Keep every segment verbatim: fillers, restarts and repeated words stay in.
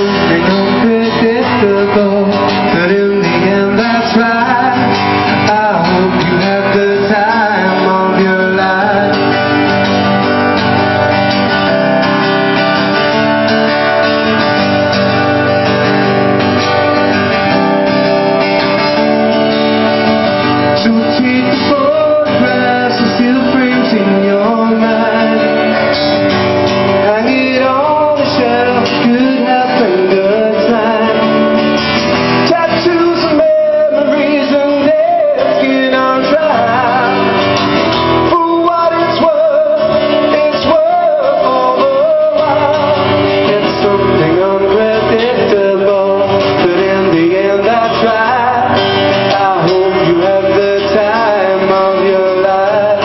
something unpredictable, but in the end that's right. I hope you have the time of your life. So take the photographs and still frames in your mind. Hang it on the shelf, could happen good time. Tattoos and memories and dead skin on trial. For what it's worth, it's worth all the while. It's something unpredictable, but in the end that's right. I hope you have the time of your life.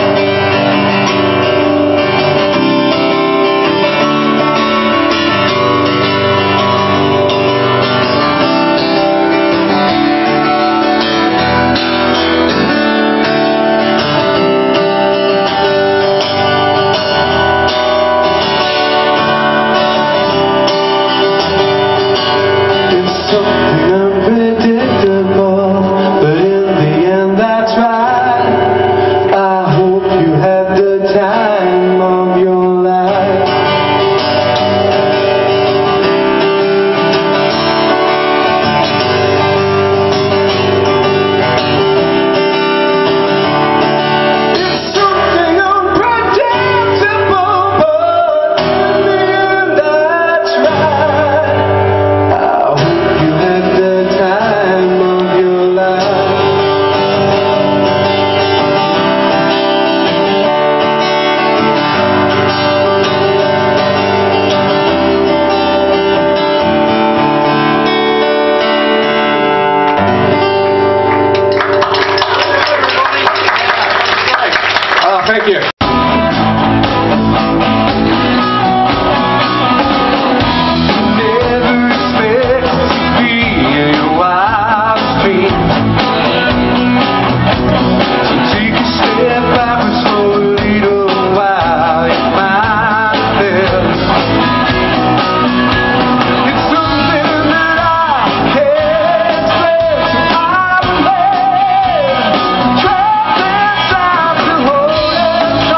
It's something unpredictable, but in the end that's right. I hope you have the time of your life. It's something unpredictable, but in the end that's right. I hope you have the time of your life. Oh, thank you. Never expect to be your wildest dream. So take a step backwards for a little while. It manifests. It's something that I can't explain, so I will let trapped inside the hole.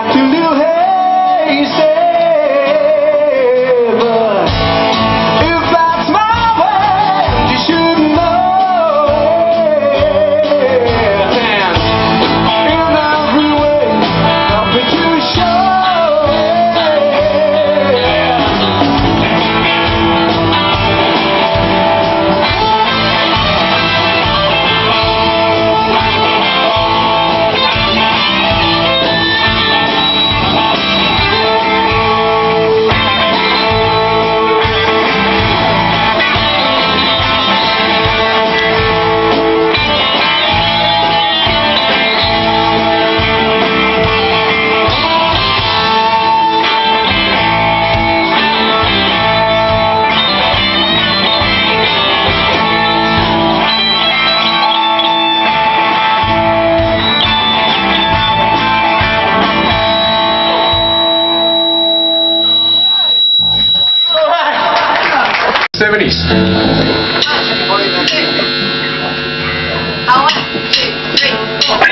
like to do hasty, but if that's my way, you should know. And in every way, I'll be too sure. seventies. One, two, three, four.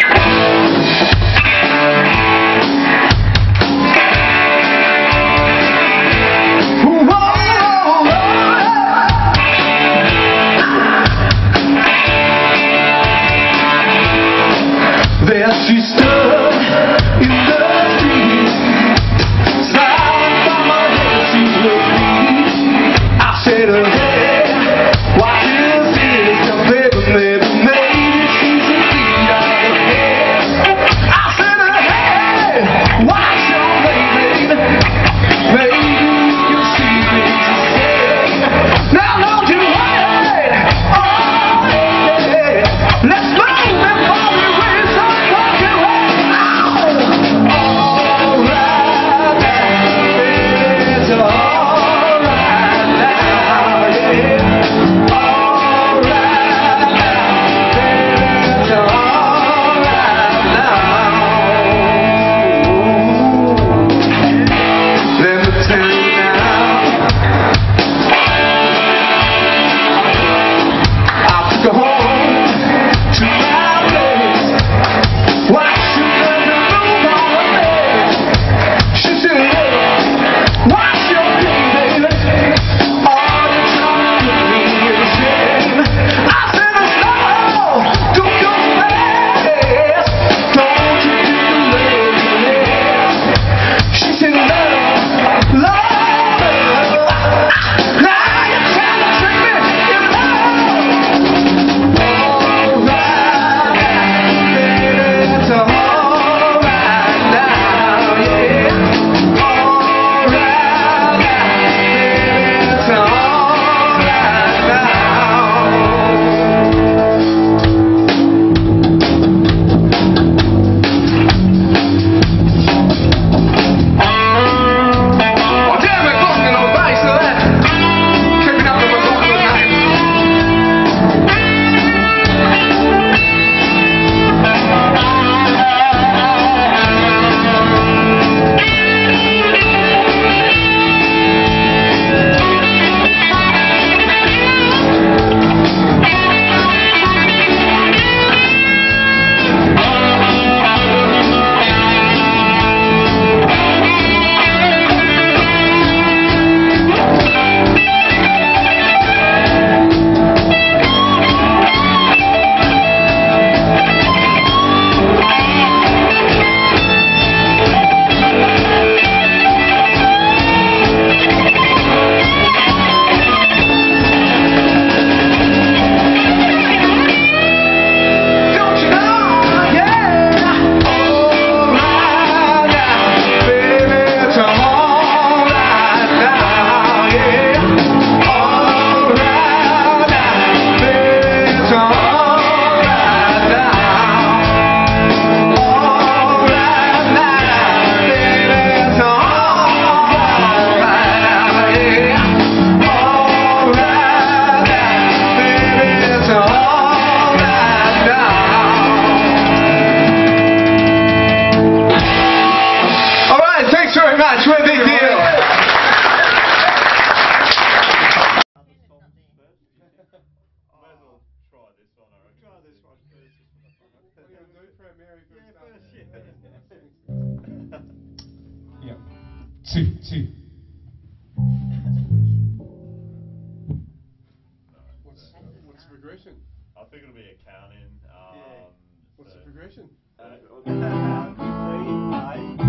There she stood in the street, smiling from her head to her feet. I said, oh, hey, what is this? Baby, maybe, maybe she's a beat out of head. I said, oh, hey, what's your name? Maybe you can see things to say. Now don't you wait, oh, yeah, let's move before we raise up. Try this one first. Try this one first, just for the fun of it. Yeah, first, yeah. two, two. What's, what's the progression? I think it'll be a count in. Um, Yeah. What's so- the progression? Uh,